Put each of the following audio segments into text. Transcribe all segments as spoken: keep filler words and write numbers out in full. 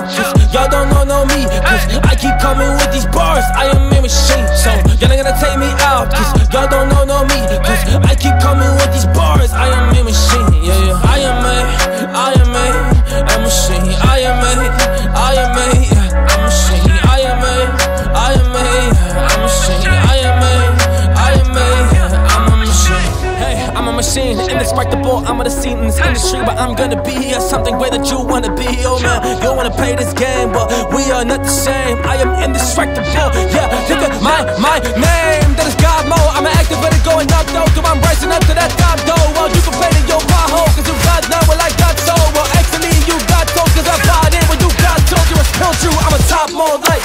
Cause y'all don't know, know me. Cause I keep coming with these bars, I am a machine. So y'all ain't gonna take me out. Cause y'all don't know, know me. Cause I keep coming with these bars, I am a machine. Yeah, yeah. I am a, I am a, a machine. I am a, I am a, a machine. I am a, I am a, a machine. I am a, I am a, I'm a machine. Hey, I'm a machine, indestructible. I'm on the scene in this industry, but I'm gonna be here something way that you wanna be. Oh man, you wanna play this game, but we are not the same. I am indestructible. Yeah, look at my my name. That is God mode. I'm an activator going up though, till I'm rising up to that top though. Well, you can play the yo pothole, cause you got none, well I got so. Well, actually you got told, cause I bought in when you got told. You was killed you. I'm a top mode like.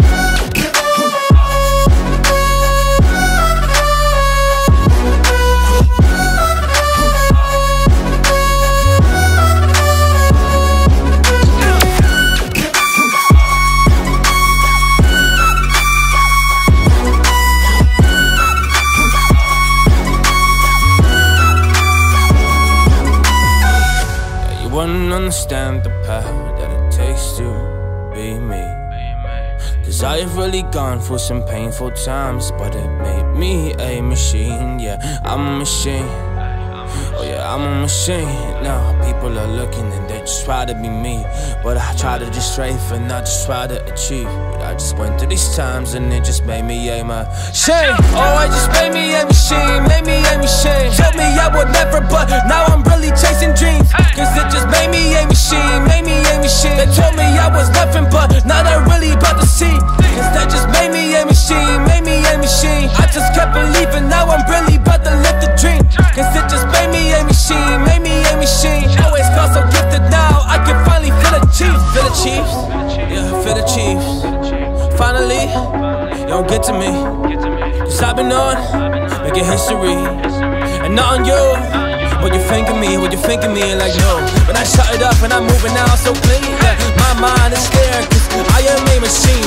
Wouldn't understand the path that it takes to be me. Cause I have really gone through some painful times, but it made me a machine. Yeah, I'm a machine. Oh yeah, I'm a machine. Now people are looking and they just try to be me, but I try to just strafe and not just try to achieve. But I just went through these times and it just made me a machine. Oh, it just made me a machine, made me a machine. Told me I would never, but now I'm really chasing dreams. Cause it just made me a machine, made me a machine. They told me I was nothing, but now they're really about to see. Cause that just made me a machine, made me a machine. I just kept believing, now I'm really about to live the dream. Cause it just made me a machine, made me a machine. Always felt so gifted, now I can finally feel the Chiefs. Feel the Chiefs, yeah, feel the Chiefs. Finally, you don't get to me. Cause I've been on, making history. And not on you. What you think of me, what you think of me, like no. When I shut it up and I'm moving out so clean, yeah, my mind is scared, cause I am a machine.